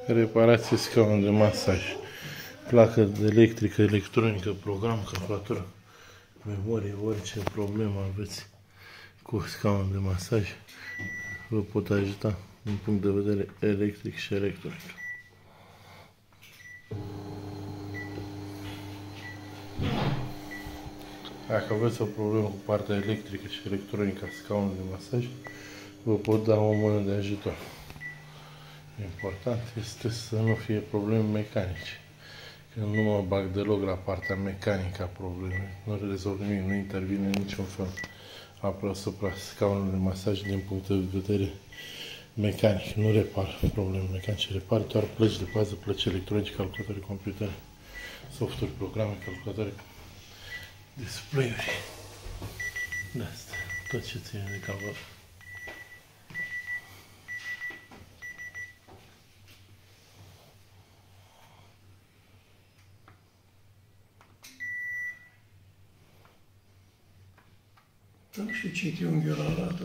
Reparație scaun de masaj, placă electrică, electronică, program, calculator, memorie, orice problemă aveți cu scaun de masaj, vă pot ajuta din punct de vedere electric și electronic. Dacă aveți o problemă cu partea electrică și electronică a scaunului de masaj, vă pot da o mână de ajutor. Important este să nu fie probleme mecanice. Că nu mă bag deloc la partea mecanică a problemei. Nu rezolv nimic, nu intervine niciun fel asupra scaunului de masaj din punct de vedere mecanic. Nu repar probleme mecanice, repar doar plăci de bază, plăci electronice, calculatoare, computere, softuri, programe, calculatoare, display-uri. De asta, tot ce ține de calculator. Nu știu ce triunghiul ăla arată.